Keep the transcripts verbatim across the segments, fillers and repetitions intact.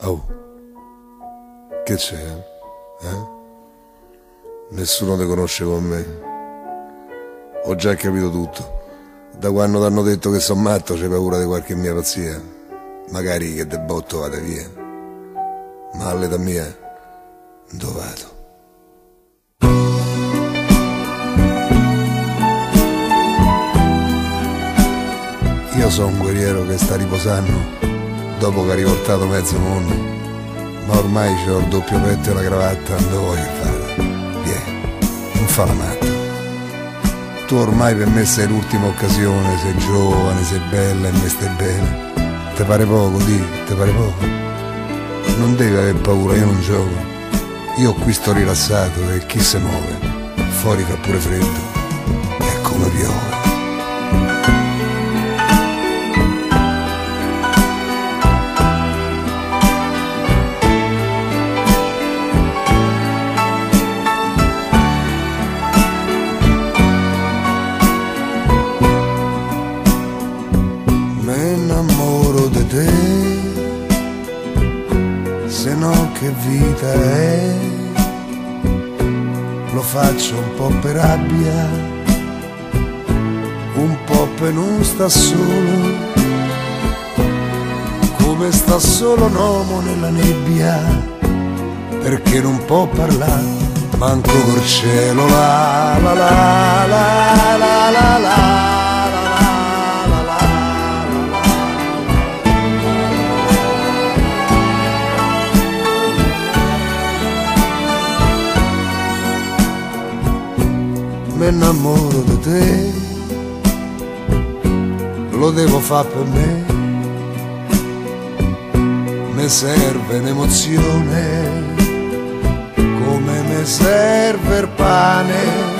Oh, che c'è? Eh? Nessuno ti conosce con me. Ho già capito tutto. Da quando ti hanno detto che sono matto c'hai paura di qualche mia pazzia. Magari che de botto vada via. Ma all'età mia, dove vado? Io sono un guerriero che sta riposando dopo che ha rivoltato mezzo mondo, ma ormai c'ho il doppio petto e la cravatta, non voglio fare. Vieni, non fa la matta. Tu ormai per me sei l'ultima occasione, sei giovane, sei bella e me stai bene. Te pare poco, di, te pare poco? Non devi aver paura, io non gioco. Io qui sto rilassato e chi se muove? Fuori fa pure freddo, è come piove. Se no che vita è, lo faccio un po' per rabbia, un po' per non sta solo, come sta solo un uomo nella nebbia, perché non può parlare, manco col cielo, la la la la la la la. Mi innamoro di te, lo devo fare per me, mi serve un'emozione, come mi serve il pane,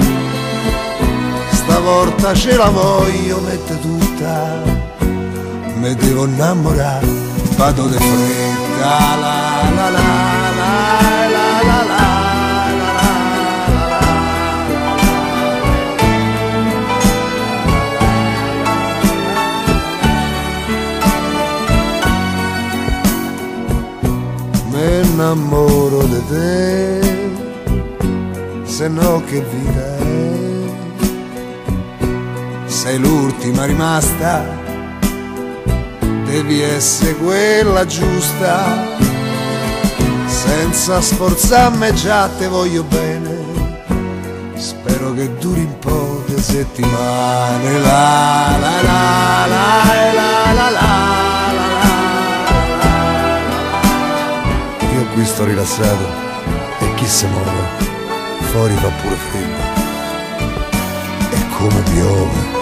stavolta ce la voglio mettere tutta, mi devo innamorare, vado di fretta, la la la la la la la. Mi innamoro di te, se no che vita è, sei l'ultima rimasta, devi essere quella giusta, senza sforzarmi già te voglio bene, spero che duri un po' di settimane, la la la la la la la. Qui sto rilassato e chi se muove, fuori fa pure freddo, è come piove.